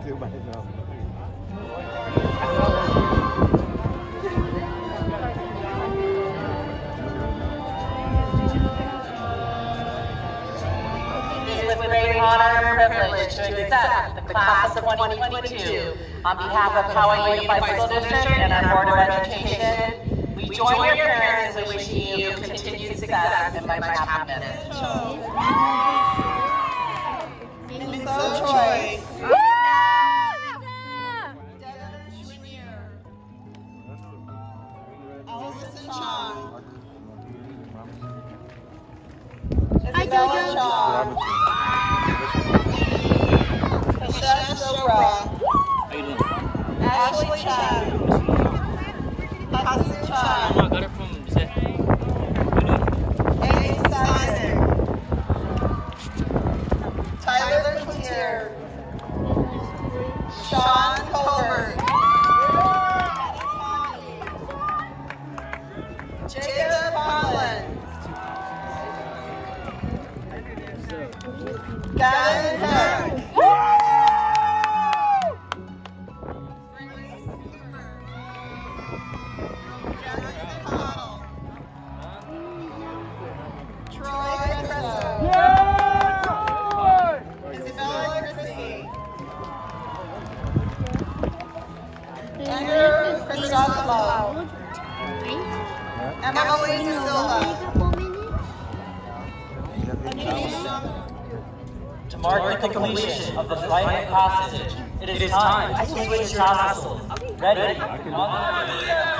With great honor and privilege to accept the class of 2022 on behalf of Poway Unified School District and our Board of Education. We join your parents in wishing you continued success and much happiness. Minseo Troy. Ashley Chan. Hassan Chan. I got it from Zed. Amy Simon. Tyler Cloutier. Sean Colbert. Jacob Holland. Gavin Heck. Emily Silva. To mark the completion of the rite of passage, it is time to switch your tassels. Ready?